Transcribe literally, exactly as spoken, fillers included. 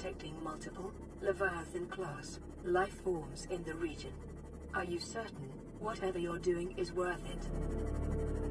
detecting multiple leviathan class life forms in the region. Are you certain whatever you're doing is worth it?